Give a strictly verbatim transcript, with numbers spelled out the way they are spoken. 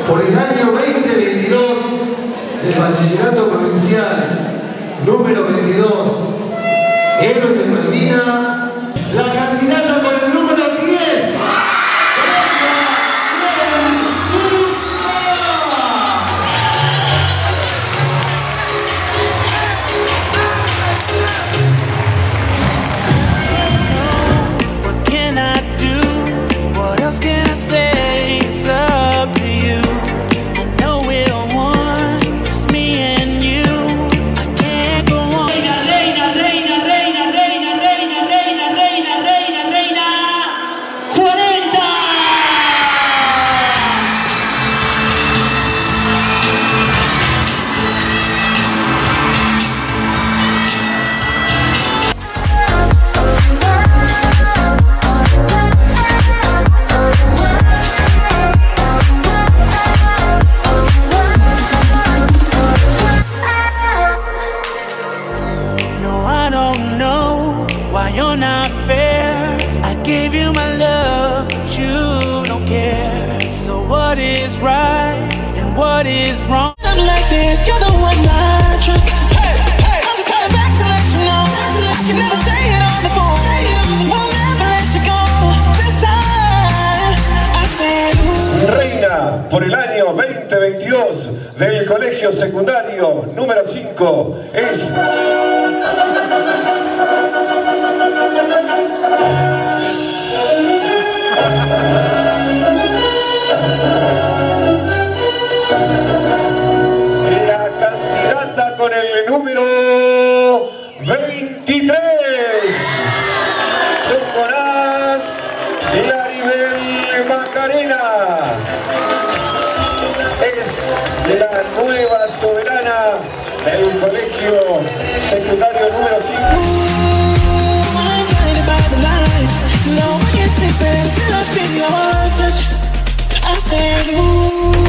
por el año veinte veintidós del Bachillerato Provincial número veintidós, Héroes de Malvina, la candidata por el número diez. What is right and what is wrong? I'm like this, you're the one I trust. Hey, hey, I'm just coming back to let you know. You never say it on the phone. We'll never let you go. This time, I said, ooh. Reina por el año veinte veintidós del colegio secundario número cinco es... con el número veintitrés, Tomás Claribel Macarena, es la nueva soberana del colegio secundario número cinco.